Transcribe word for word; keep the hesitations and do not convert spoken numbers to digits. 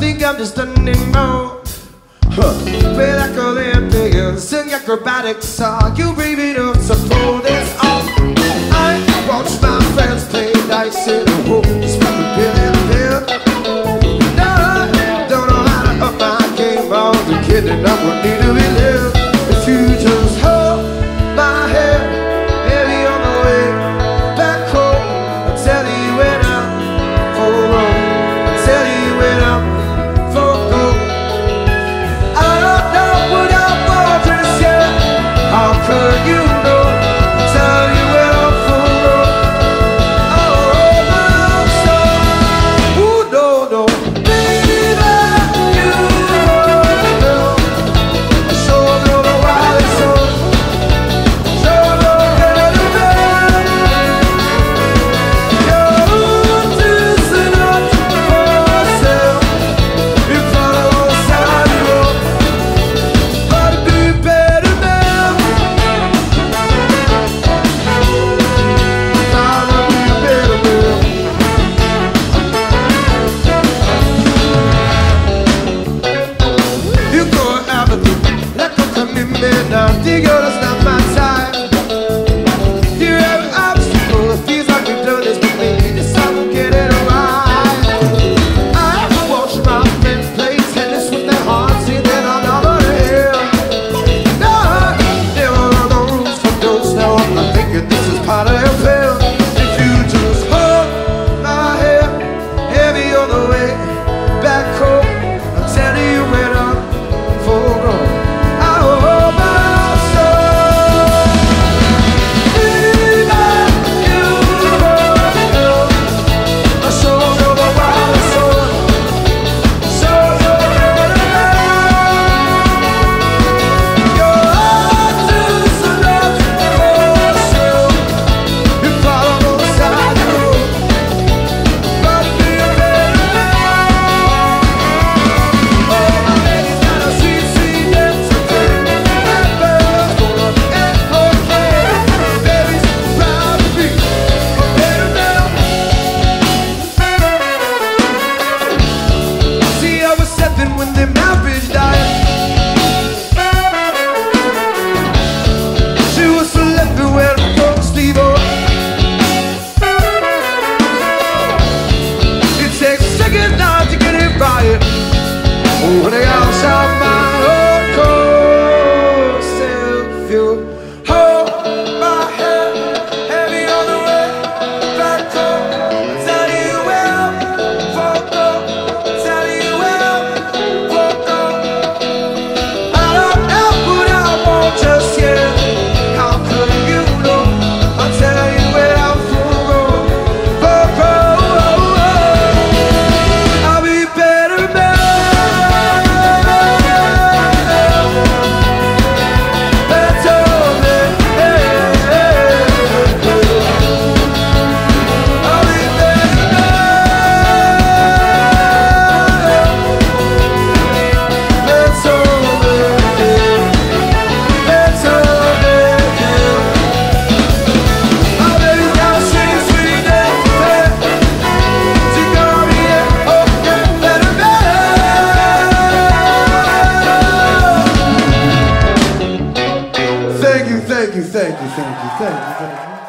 think I'm just an animal. Huh. Play like a lamb figure, sing acrobatic song. You brave enough to pull this off. I watch my friends play dice in a room, smoking pill and pill. No, I don't know how to up my game. I was a kid and I would need to be lived. If you just hold my hand, heavy on the way back home, I'll tell you when I'm for road. I'll tell you when I'm for gold. I don't know what I want just yet. How could you know? I'll tell you when I'm for road. Oh, I'm so, ooh, no, no. Baby, you know, I sure don't know why it's so. Sure don't get it back. You're just enough for yourself. You follow the side you road. But it'd be better now. I'll be better now. You go have a look, like a commitment now. Dig out, that's not my time. You have an obstacle, it feels like we've done this, but maybe this time we'll get it right. I watch my friends play tennis with their hearts in their another hill. No, there are other rules for those now. I'm not thinking this is part of your pill. If you just hold my hand, heavy on the way back home, I'm telling you when I'm full grown. I hold my soul. Baby, you know, I sure know the wild soul. So you're ready now. You're just enough for yourself. You follow the side you road. But be better now. Oh, my baby's got a sweet, sweet dance to do. That bird's gonna get okay. Baby's proud to be a better now. See, I was seven when the marriage died. She was eleven when I broke Steve up. It takes a second now to get it right. When I outside my own cold self, you hold my hand, heavy on the way back home. I tell you well, fuck up. I tell you well, fuck up. I don't know what I want just yet. How could you know? I'll tell you when I'm full road. Fuck up. I'll be better now. That's all that. I'll be better now. That's all that. That's all that. Oh, baby's got a sweet, sweet dance. She gonna be it, oh, get better now. Thank you, thank you, thank you, thank you, thank you, thank you.